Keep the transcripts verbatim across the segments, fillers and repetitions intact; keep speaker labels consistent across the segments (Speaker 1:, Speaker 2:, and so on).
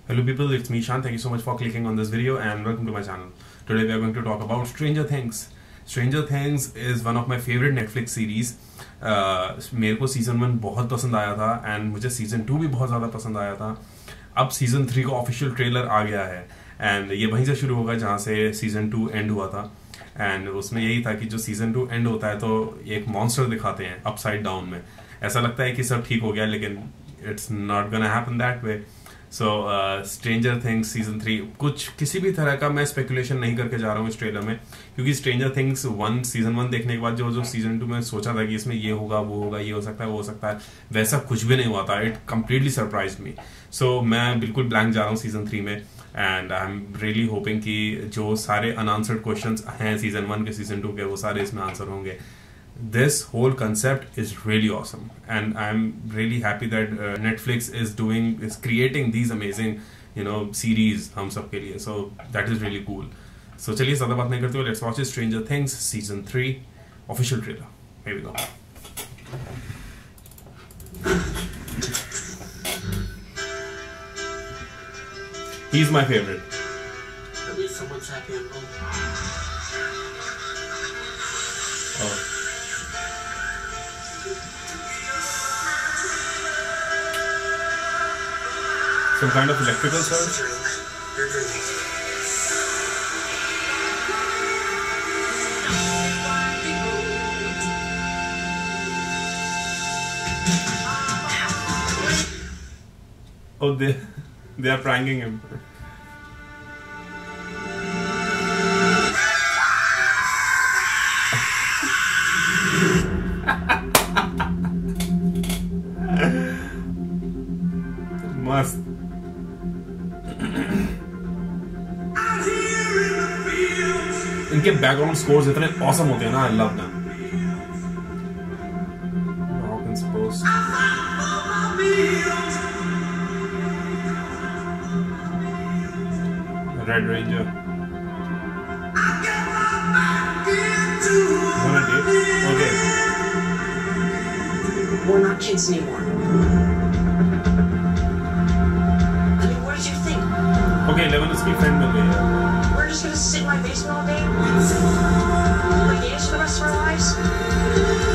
Speaker 1: Hello people, it's me Shan. Thank you so much for clicking on this video and welcome to my channel. Today we are going to talk about Stranger Things. Stranger Things is one of my favorite Netflix series. uh, मेरे को season one बहुत पसंद आया था and मुझे season two भी बहुत ज़्यादा पसंद आया था. अब सीजन थ्री का ऑफिशियल ट्रेलर आ गया है एंड ये वहीं से शुरू होगा जहाँ से सीजन टू एंड हुआ था. एंड उसमें यही था कि जो सीजन टू एंड होता है तो एक मॉन्स्टर दिखाते हैं अपसाइड डाउन में. ऐसा लगता है कि सब ठीक हो गया लेकिन it's not gonna happen that way. So Stranger Things season three कुछ किसी भी तरह का मैं स्पेकुलेशन नहीं करके जा रहा हूँ इस ट्रेलर में, क्योंकि Stranger Things one season one देखने के बाद जो जो सीजन टू में सोचा था कि इसमें ये होगा वो होगा ये हो सकता है वो हो सकता है, वैसा कुछ भी नहीं हुआ था. It completely surprise me. So मैं बिल्कुल ब्लैंक जा रहा हूँ सीजन थ्री में and I am really hoping कि जो सारे अनआंसर्ड क्वेश्चंस हैं सीजन वन के सीजन टू के वो सारे इसमें आंसर होंगे. This whole concept is really awesome and I'm really happy that uh, Netflix is doing is creating these amazing you know series हम सब के लिए. So that is really cool. So चलिए ज़्यादा बात नहीं करते हुए let's watch Stranger Things season three official trailer. Here we go. He's my favorite.
Speaker 2: At least someone's happy at home.
Speaker 1: Oh. Some kind of electrical surge?
Speaker 2: You're dreaming.
Speaker 1: Oh, they they are pranking him. Must. इनके background scores इतने awesome होते हैं ना. I love them. Hawkins post. Red Ranger. Wanna date? Okay.
Speaker 2: We're not kids anymore. I mean, what did you think?
Speaker 1: Okay, Eleven is my friend मिल गई है.
Speaker 2: We're just gonna sit in my basement all day? Play games for the rest of our lives?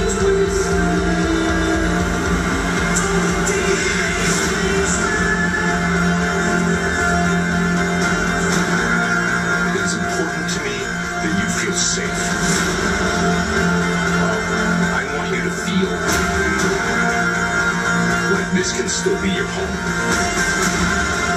Speaker 3: It's important to me that you feel safe. I want you to feel like this can still be your home.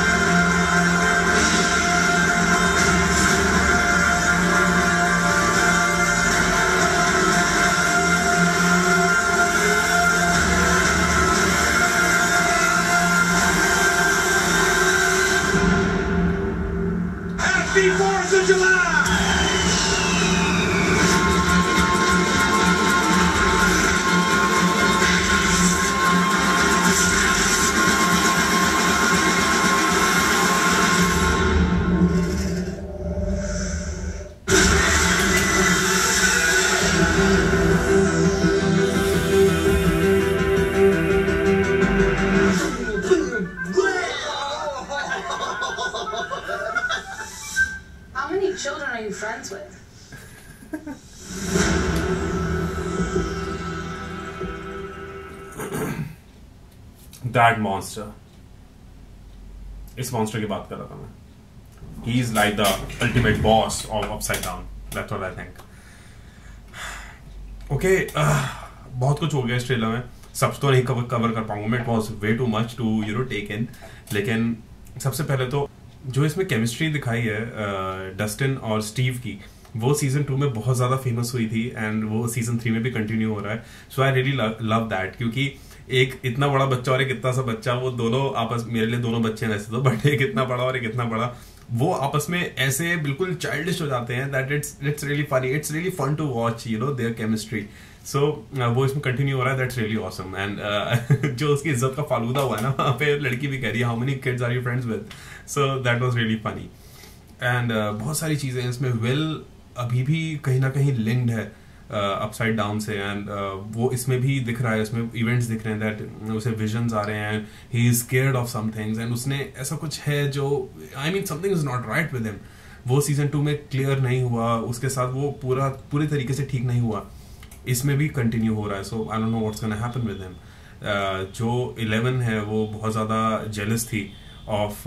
Speaker 3: Happy Fourth of July!
Speaker 2: How many children are you friends with?
Speaker 1: That monster. इस monster की बात कर रहा था मैं. He is like the ultimate boss of Upside Down. That's what I think. Okay, uh, बहुत कुछ हो गया इस ट्रेलर में. सब तो नहीं कवर कवर कर पाऊंगा मैं. It was way too much to you know take in. लेकिन सबसे पहले तो जो इसमें केमिस्ट्री दिखाई है डस्टिन uh, और स्टीव की, वो सीजन टू में बहुत ज़्यादा फेमस हुई थी एंड वो सीजन थ्री में भी कंटिन्यू हो रहा है. So I really love that, क्योंकि एक इतना बड़ा बच्चा और एक इतना सा बच्चा, वो दोनों आपस मेरे लिए दोनों बच्चे हैं वैसे तो, बट एक इतना बड़ा और एक इतना बड़ा, वो आपस में ऐसे बिल्कुल चाइल्डिश हो जाते हैं that it's it's really funny. It's really fun to watch you know their chemistry. So वो इसमें कंटिन्यू हो रहा है. That's really awesome. एंड जो उसकी इज्जत का फालूदा हुआ है ना, वहाँ पे लड़की भी कह रही है how many kids are you friends with. So that was really funny. And बहुत सारी चीज़ें इसमें. विल अभी भी कहीं ना कहीं लिंक्ड है अपसाइड डाउन से, एंड uh, वो इसमें भी दिख रहा है, इसमें इवेंट्स दिख रहे हैं दैट उसे विजन्स आ रहे हैं, he is scared of some things, and उसने ऐसा कुछ है जो I mean something is not right with him. वो सीजन टू में क्लियर नहीं हुआ, उसके साथ वो पूरा पूरे तरीके से ठीक नहीं हुआ, इसमें भी कंटिन्यू हो रहा है। So I don't know what's gonna happen with him. जो इलेवन है वो बहुत ज़्यादा जेलस थी of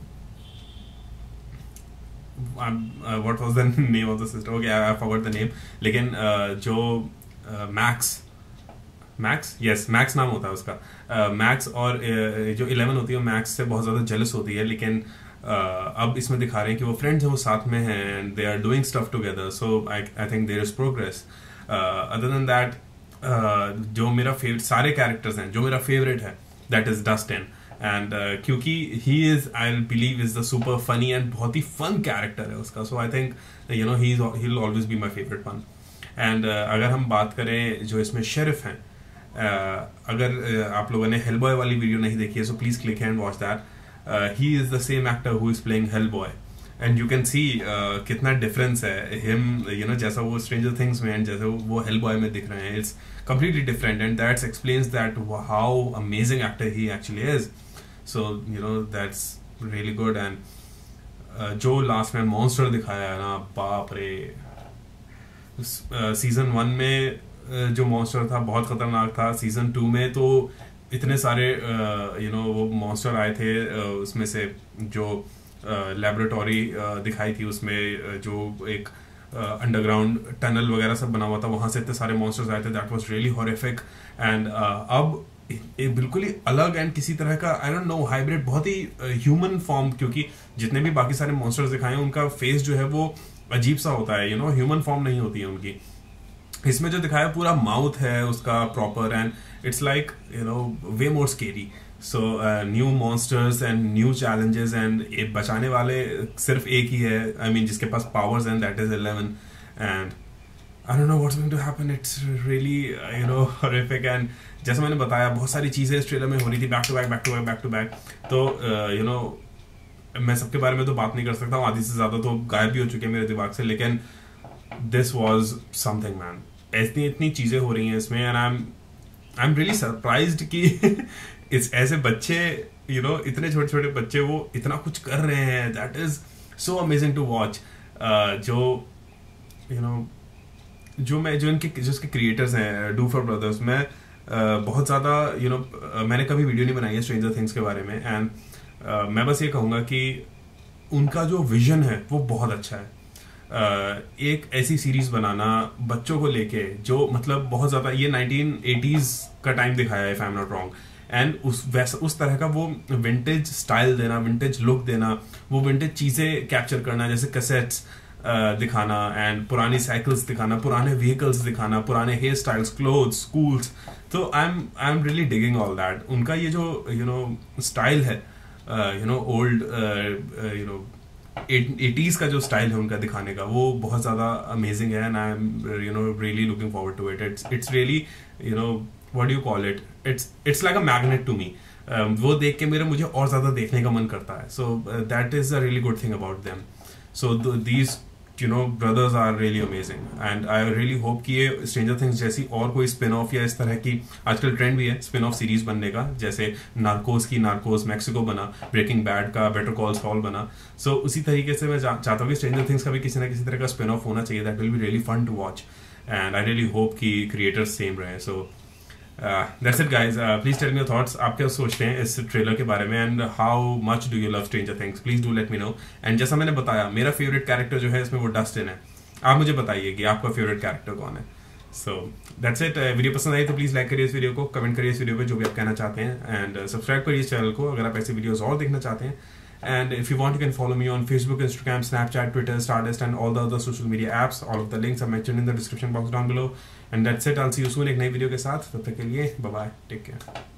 Speaker 1: what was the name of the sister, okay I forgot the name, लेकिन uh, जो मैक्स मैक्स यस मैक्स नाम होता है उसका, मैक्स uh, और uh, जो इलेवन होती है मैक्स से बहुत ज़्यादा जेलस होती है, लेकिन uh, अब इसमें दिखा रहे हैं कि वो फ्रेंड्स हैं, वो साथ में हैं, and they are doing stuff together, so I I think there is progress. Other than that जो मेरा फेवरेट सारे कैरेक्टर्स हैं, जो मेरा फेवरेट है दैट इज डस्टिन, एंड क्योंकि he is I believe is the super funny and बहुत ही फन कैरेक्टर है उसका, so I think you know he he will always be my favourite one. And अगर हम बात करें जो इसमें शेरिफ हैं, uh, अगर uh, आप लोगों ने हेलबॉय वाली वीडियो नहीं देखी है so please click and watch that. He is the same actor who is playing Hellboy, and you can see कितना डिफरेंस है हिम, यू नो जैसा वो स्ट्रेंजर थिंग्स में एंड जैसे वो हेलबॉय में दिख रहे हैं, it's completely different, and that explains that how amazing actor he actually is. So you know that's really good. And uh, जो लास्ट में मॉन्स्टर दिखाया है ना, बाप रे, सीजन वन में uh, जो मॉन्स्टर था बहुत खतरनाक था, सीजन टू में तो इतने सारे यू uh, नो वो मॉन्स्टर आए थे, uh, उसमें से जो लेबोरेटरी uh, uh, दिखाई थी उसमें uh, जो एक अंडरग्राउंड uh, टनल वगैरह सब बना हुआ था, वहां से इतने सारे मॉन्स्टर्स आए थे, that was really horrific. And अब एक बिल्कुल ही अलग एंड किसी तरह का आई डोंट नो हाइब्रिड, बहुत ही ह्यूमन uh, फॉर्म, क्योंकि जितने भी बाकी सारे मॉन्स्टर्स दिखाए हैं उनका फेस जो है वो अजीब सा होता है, यू नो ह्यूमन फॉर्म नहीं होती है उनकी। इसमें जो दिखाया पूरा माउथ है उसका proper, and it's like you know way more scary. So new monsters and new challenges, and बचाने वाले सिर्फ एक ही है, आई I मीन mean, जिसके पास powers and that is Eleven, and I don't know what's going to happen, it's really you know horrific. And जैसे मैंने बताया बहुत सारी चीजें इस ट्रेलर में हो रही थी back to back back to back back to back, तो यू नो मैं सबके बारे में तो बात नहीं कर सकता हूँ, आधी से ज्यादा तो गायब भी हो चुके हैं मेरे दिमाग से, लेकिन दिस वॉज समथिंग मैन, ऐसी इतनी चीजें हो रही हैं इसमें, and I am I am really surprised कि इस ऐसे बच्चे यू नो इतने छोटे छोटे बच्चे वो इतना कुछ कर रहे हैं, that is so amazing to watch. जो यू you नो know, जो मैं जो इनके जो इसके क्रिएटर्स हैं डूफर ब्रदर्स, मैं uh, बहुत ज़्यादा यू नो मैंने कभी वीडियो नहीं बनाई है स्ट्रेंजर थिंग्स के बारे में, एंड uh, मैं बस ये कहूँगा कि उनका जो विजन है वो बहुत अच्छा है। Uh, एक ऐसी सीरीज बनाना बच्चों को लेके जो मतलब बहुत ज्यादा, ये नाइनटीन एटीज़ का टाइम दिखाया है if I am not wrong, and उस वैसा उस तरह का वो विंटेज स्टाइल देना, विंटेज लुक देना, वो विंटेज चीजें कैप्चर करना, जैसे कैसेट्स uh, दिखाना, एंड पुरानी साइकिल्स दिखाना, पुराने व्हीकल्स दिखाना, पुराने हेयर स्टाइल्स, क्लोथ्स, स्कूल्स, तो I am I am really digging all that. उनका ये जो यू नो स्टाइल है, you know old you know eighties का जो स्टाइल है उनका दिखाने का, वो बहुत ज्यादा अमेजिंग है, and I am you know really looking forward to it. It's it's really you know what do you call it, it's it's like a magnet to me. वो देख के मेरे मुझे और ज्यादा देखने का मन करता है, so that is a really good thing about them. So these you know brothers are really amazing, and I really hope कि ये स्ट्रेंजर थिंग्स जैसी और कोई स्पिन ऑफ या इस तरह की, आजकल ट्रेंड भी है स्पिन ऑफ सीरीज बनने का, जैसे नार्कोस की नार्कोस मैक्सिको बना, ब्रेकिंग बैड का बेटर कॉल सॉल बना, सो so, उसी तरीके से मैं चाहता हूँ कि स्ट्रेंजर थिंग्स का भी किसी ना किसी तरह का स्पिन ऑफ होना चाहिए, that will be really fun to watch, and I really hope कि क्रिएटर्स सेम रहे। So that's it guys, please tell me your thoughts, आप क्या सोचते हैं इस ट्रेलर के बारे में, and how much do you love Stranger Things, please do let me know. And जैसा मैंने बताया मेरा फेवरेट कैरेक्टर जो है इसमें वो डस्टिन है, आप मुझे बताइए कि आपका फेवरेट कैरेक्टर कौन है। सो दैट्स इट, वीडियो पसंद आई तो प्लीज लाइक करिए इस वीडियो को, कमेंट करिए इस वीडियो पे जो भी आप कहना चाहते हैं, एंड सब्सक्राइब करिए इस चैनल को अगर आप ऐसे वीडियोस और देखना चाहते हैं। And if you want, you can follow me on Facebook, Instagram, Snapchat, Twitter, Stardust, and all the other social media apps. All of the links are mentioned in the description box down below. And that's it. I'll see you soon एक नई video के साथ. तब तक के लिए bye bye. Take care.